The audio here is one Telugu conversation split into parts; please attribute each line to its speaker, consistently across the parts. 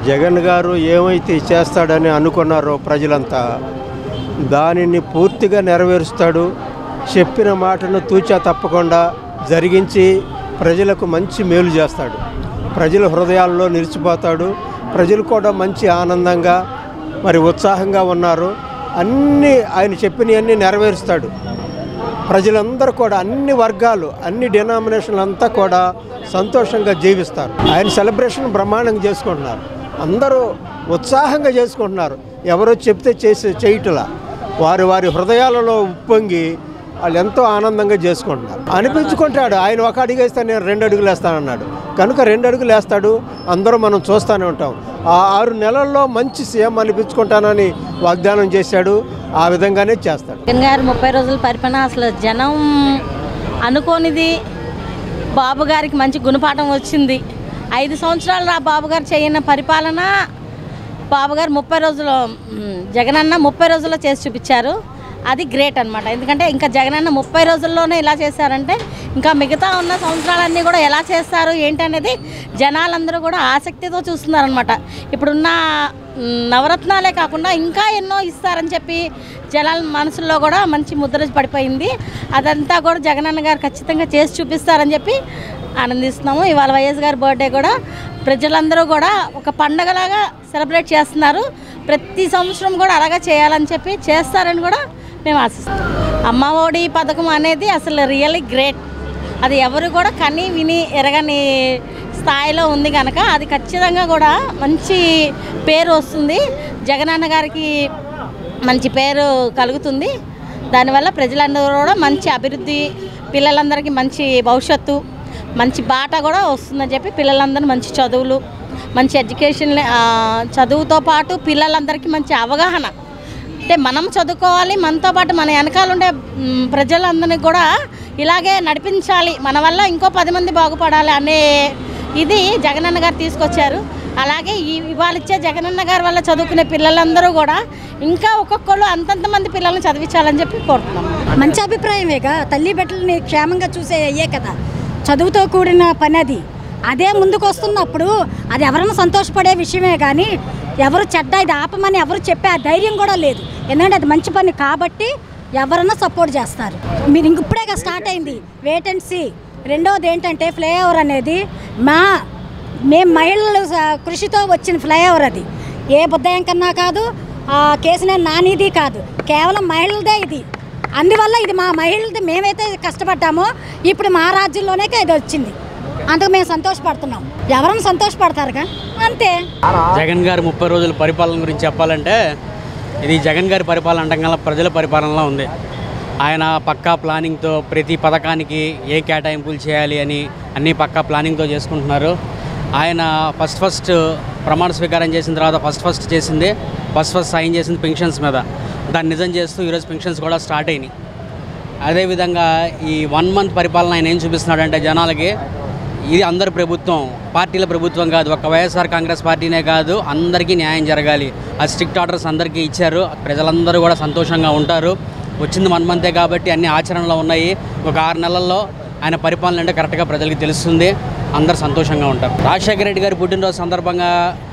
Speaker 1: జగన్ గారు ఏమైతే చేస్తాడని అనుకున్నారో ప్రజలంతా దానిని పూర్తిగా నెరవేరుస్తాడు. చెప్పిన మాటను తూచా తప్పకుండా జరిగించి ప్రజలకు మంచి మేలు చేస్తాడు. ప్రజల హృదయాల్లో నిలిచిపోతాడు. ప్రజలు కూడా మంచి ఆనందంగా మరి ఉత్సాహంగా ఉన్నారు. అన్నీ ఆయన చెప్పినవన్నీ నెరవేరుస్తాడు. ప్రజలందరూ కూడా అన్ని వర్గాలు అన్ని డినామినేషన్లు అంతా కూడా సంతోషంగా జీవిస్తారు. ఆయన సెలబ్రేషన్ బ్రహ్మాండంగా చేసుకుంటున్నారు. అందరూ ఉత్సాహంగా చేసుకుంటున్నారు. ఎవరో చెప్తే చేయటలా వారి వారి హృదయాలలో ఉప్పొంగి వాళ్ళు ఎంతో ఆనందంగా చేసుకుంటున్నారు. అనిపించుకుంటాడు. ఆయన ఒక అడుగు వేస్తే నేను 2 అడుగులు వేస్తానన్నాడు కనుక 2 అడుగులు వేస్తాడు. అందరూ మనం చూస్తూనే ఉంటాం. ఆ 6 నెలల్లో మంచి సీఎం అనిపించుకుంటానని వాగ్దానం చేశాడు. ఆ విధంగానే చేస్తాడు.
Speaker 2: జగన్ గారు 30 రోజుల పరిపాలన అసలు జనం అనుకోనిది. బాబు గారికి మంచి గుణపాఠం వచ్చింది. 5 సంవత్సరాలు ఆ బాబు గారు చేయని పరిపాలన బాబు గారు 30 రోజులు జగన్ అన్న 30 రోజుల్లో చేసి చూపించారు. అది గ్రేట్ అనమాట. ఎందుకంటే ఇంకా జగన్ అన్న 30 రోజుల్లోనే ఇలా చేశారంటే ఇంకా మిగతా ఉన్న సంవత్సరాలన్నీ కూడా ఎలా చేస్తారు ఏంటనేది జనాలందరూ కూడా ఆసక్తితో చూస్తున్నారనమాట. ఇప్పుడున్న నవరత్నాలే కాకుండా ఇంకా ఎన్నో ఇస్తారని చెప్పి జనాల మనసుల్లో కూడా మంచి ముద్ర పడిపోయింది. అదంతా కూడా జగన్ అన్న గారు ఖచ్చితంగా చేసి చూపిస్తారని చెప్పి ఆనందిస్తున్నాము. ఇవాళ వైఎస్ గారి బర్త్డే కూడా ప్రజలందరూ కూడా ఒక పండగలాగా సెలబ్రేట్ చేస్తున్నారు. ప్రతి సంవత్సరం కూడా అలాగా చేయాలని చెప్పి చేస్తారని కూడా మేము ఆశిస్తాం. అమ్మ ఒడి పథకం అనేది అసలు రియల్లీ గ్రేట్. అది ఎవరు కూడా కని విని ఎరగని స్థాయిలో ఉంది కనుక అది ఖచ్చితంగా కూడా మంచి పేరు వస్తుంది. జగనన్న గారికి మంచి పేరు కలుగుతుంది. దానివల్ల ప్రజలందరూ కూడా మంచి అభివృద్ధి, పిల్లలందరికీ మంచి భవిష్యత్తు, మంచి బాట కూడా వస్తుందని చెప్పి పిల్లలందరూ మంచి చదువులు, మంచి ఎడ్యుకేషన్, చదువుతో పాటు పిల్లలందరికీ మంచి అవగాహన. అంటే మనం చదువుకోవాలి, మనతో పాటు మన వెనకాల ఉండే ప్రజలందరినీ కూడా ఇలాగే నడిపించాలి, మన వల్ల ఇంకో 10 మంది బాగుపడాలి అనే ఇది జగనన్న గారు తీసుకొచ్చారు. అలాగే ఇవాళ ఇచ్చే జగనన్న గారి వల్ల చదువుకునే పిల్లలందరూ కూడా ఇంకా ఒక్కొక్కళ్ళు అంతంత మంది పిల్లల్ని చదివించాలని చెప్పి కోరుతున్నాం.
Speaker 3: మంచి అభిప్రాయమేగా. తల్లి బిడ్డలని క్షేమంగా చూసే అయ్యే కదా చదువుతో కూడిన పని. అదే ముందుకు వస్తున్నప్పుడు అది ఎవరైనా సంతోషపడే విషయమే కానీ ఎవరు చెడ్డ ఇది ఆపమని ఎవరు చెప్పే ఆ ధైర్యం కూడా లేదు. ఎందుకంటే అది మంచి పని కాబట్టి ఎవరైనా సపోర్ట్ చేస్తారు. మీరు ఇంక ఇప్పుడే స్టార్ట్ అయింది, వెయిట్ అండ్ సీ. రెండోది ఏంటంటే ఫ్లైఓవర్ అనేది మేము మహిళలు కృషితో వచ్చిన ఫ్లైఓవర్. అది ఏ బుద్ధయం కన్నా కాదు, కేసీఆర్ నానిది కాదు, కేవలం మహిళలదే ఇది. అందువల్ల ఇది మా మహిళలది. మేమైతే కష్టపడ్డామో ఇప్పుడు మా రాజ్యంలోనే ఇది వచ్చింది. అందుకు మేము సంతోషపడుతున్నాం. ఎవరైనా సంతోషపడతారుగా, అంతే.
Speaker 4: జగన్ గారి 30 రోజుల పరిపాలన గురించి చెప్పాలంటే ఇది జగన్ గారి పరిపాలన అంటంగా ప్రజల పరిపాలనలో ఉంది. ఆయన పక్కా ప్లానింగ్తో ప్రతి పథకానికి ఏ కేటాయింపులు చేయాలి అని అన్నీ పక్కా ప్లానింగ్తో చేసుకుంటున్నారు. ఆయన ఫస్ట్ ప్రమాణ స్వీకారం చేసిన తర్వాత ఫస్ట్ చేసింది ఫస్ట్ సైన్ చేసింది పెన్షన్స్ మీద. దాన్ని నిజం చేస్తూ ఈరోజు పెన్షన్స్ కూడా స్టార్ట్ అయినాయి. అదేవిధంగా ఈ 1 మంత్ పరిపాలన ఆయన ఏం చూపిస్తున్నాడంటే జనాలకి ఇది అందరి ప్రభుత్వం, పార్టీల ప్రభుత్వం కాదు, ఒక వైఎస్ఆర్ కాంగ్రెస్ పార్టీనే కాదు, అందరికీ న్యాయం జరగాలి. ఆ స్ట్రిక్ట్ ఆర్డర్స్ అందరికీ ఇచ్చారు. ప్రజలందరూ కూడా సంతోషంగా ఉంటారు. వచ్చింది 1 మంతే కాబట్టి అన్ని ఆచరణలో ఉన్నాయి. ఒక 6 నెలల్లో ఆయన పరిపాలన అంటే కరెక్ట్గా ప్రజలకి తెలుస్తుంది. అందరు సంతోషంగా ఉంటారు. రాజశేఖర రెడ్డి గారి పుట్టినరోజు సందర్భంగా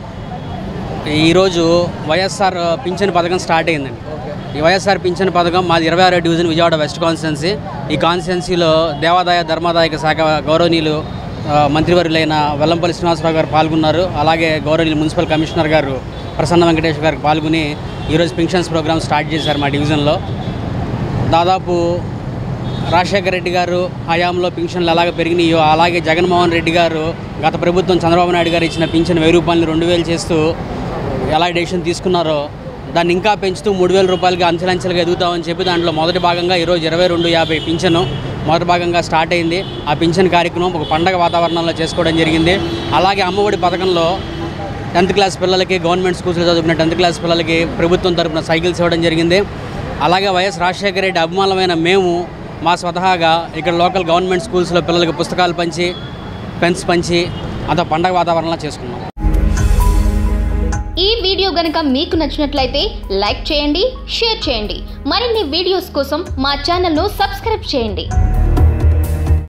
Speaker 4: ఈరోజు వైఎస్ఆర్ పింఛన్ పథకం స్టార్ట్ అయిందండి. ఈ వైఎస్ఆర్ పింఛన్ పథకం మాది 26వ డివిజన్ విజయవాడ వెస్ట్ కాన్స్టిట్యున్సీ. ఈ కాన్స్టిట్యున్సీలో దేవాదాయ ధర్మాదాయక శాఖ గౌరవనీయులు మంత్రివర్యులైన వెల్లంపల్లి శ్రీనివాసరావు గారు పాల్గొన్నారు. అలాగే గౌరవనీయులు మున్సిపల్ కమిషనర్ గారు ప్రసన్న వెంకటేశ్వర గారికి పాల్గొని ఈరోజు పెన్షన్స్ ప్రోగ్రామ్ స్టార్ట్ చేశారు మా డివిజన్లో. దాదాపు రాజశేఖర రెడ్డి గారు హయాంలో పింఛన్లు ఎలాగ పెరిగినాయో అలాగే జగన్మోహన్ రెడ్డి గారు గత ప్రభుత్వం చంద్రబాబు నాయుడు గారు ఇచ్చిన పింఛన్ 1000 రూపాయలని 2000 చేస్తూ ఎలా డెసిషన్ తీసుకున్నారో దాన్ని ఇంకా పెంచుతూ 3000 రూపాయలకి అంచెలంచెలుగా ఎదుగుతామని చెప్పి దాంట్లో మొదటి భాగంగా ఈరోజు 2250 పింఛను మొదటి భాగంగా స్టార్ట్ అయింది. ఆ పింఛన్ కార్యక్రమం ఒక పండగ వాతావరణంలో చేసుకోవడం జరిగింది. అలాగే అమ్మఒడి పథకంలో 10th క్లాస్ పిల్లలకి గవర్నమెంట్ స్కూల్స్లో చదువుకున్న 10th క్లాస్ పిల్లలకి ప్రభుత్వం తరపున సైకిల్స్ ఇవ్వడం జరిగింది. అలాగే వైఎస్ రాజశేఖర రెడ్డి అభిమానమైన మేము మా స్వతహాగా ఇక్కడ లోకల్ గవర్నమెంట్ స్కూల్స్లో పిల్లలకి పుస్తకాలు పంచి పెన్స్ పంచి అంత పండగ వాతావరణంలో చేసుకున్నాం.
Speaker 5: ఈ వీడియో గనుక మీకు నచ్చినట్లయితే లైక్ చేయండి, షేర్ చేయండి. మరిన్ని వీడియోస్ కోసం మా ఛానల్ను సబ్స్క్రైబ్ చేయండి.